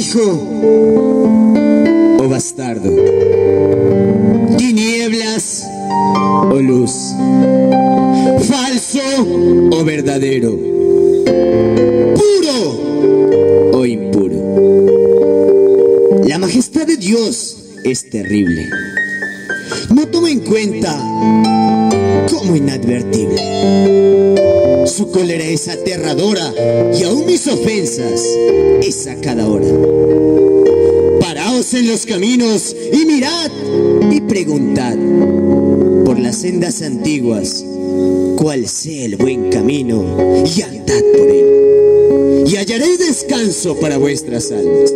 hijo o bastardo, tinieblas o luz, falso o verdadero, puro o impuro. La majestad de Dios es terrible. No toma en cuenta como inadvertible. Su cólera es aterradora y aún mis ofensas es a cada hora. Paraos en los caminos y mirad y preguntad por las sendas antiguas cuál sea el buen camino y andad por él, y hallaréis descanso para vuestras almas.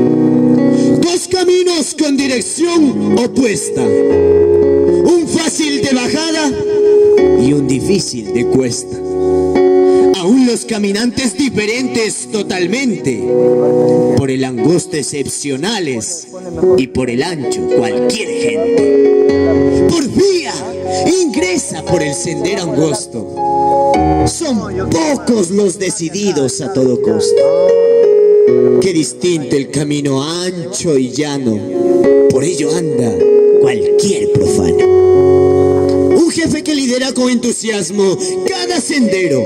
Dos caminos con dirección opuesta, un fácil de bajada y un difícil de cuesta. Aún los caminantes diferentes totalmente, por el angosto excepcionales y por el ancho cualquier gente. Porfía ingresa por el sendero angosto. Son pocos los decididos a todo costo. Qué distinto el camino ancho y llano, por ello anda cualquier profano. Un jefe que lidera con entusiasmo cada sendero,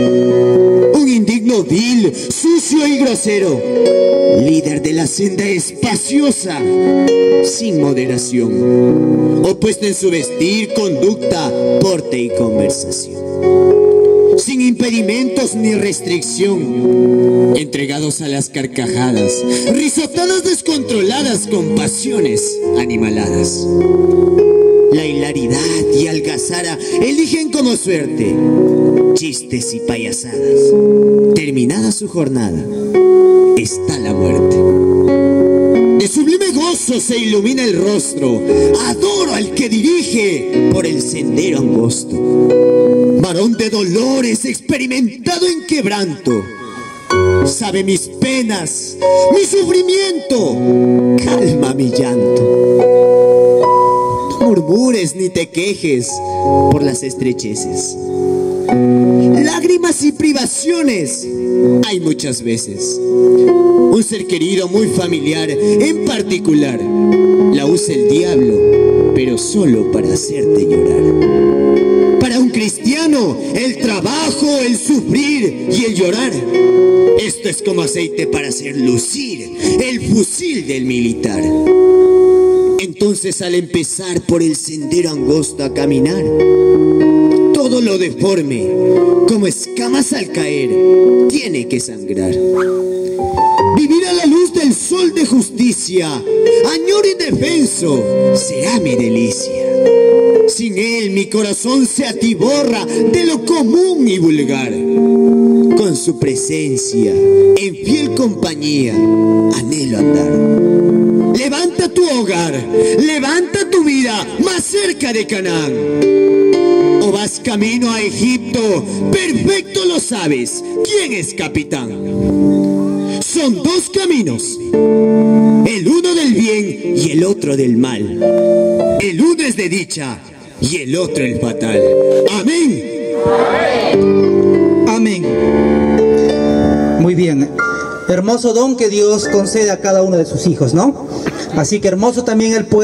un indigno vil, sucio y grosero, líder de la senda espaciosa, sin moderación, opuesto en su vestir, conducta, porte y conversación, sin impedimentos ni restricción, entregados a las carcajadas, risotadas descontroladas con pasiones animaladas. La hilaridad y algazara eligen como suerte chistes y payasadas. Terminada su jornada, está la muerte. De sublime gozo se ilumina el rostro. Adoro al que dirige por el sendero angosto. Varón de dolores, experimentado en quebranto, sabe mis penas, mi sufrimiento, calma mi llanto. No murmures ni te quejes por las estrecheces. Lágrimas y privaciones hay muchas veces. Un ser querido muy familiar en particular la usa el diablo, pero solo para hacerte llorar. Para un cristiano, el trabajo, el sufrir y el llorar, esto es como aceite para hacer lucir el fusil del militar. Entonces, al empezar por el sendero angosto a caminar, todo lo deforme, como escamas al caer, tiene que sangrar. Vivir a la luz del sol de justicia, añoro indefenso, será mi delicia. Sin él mi corazón se atiborra de lo común y vulgar. Con su presencia, en fiel compañía, anhelo andar. Levanta tu hogar, levanta tu vida más cerca de Canaán. O vas camino a Egipto, perfecto lo sabes, ¿quién es capitán? Son dos caminos, el uno del bien y el otro del mal. El uno es de dicha y el otro el fatal. Amén. Amén. Muy bien. Hermoso don que Dios concede a cada uno de sus hijos, ¿no? Así que hermoso también el poema.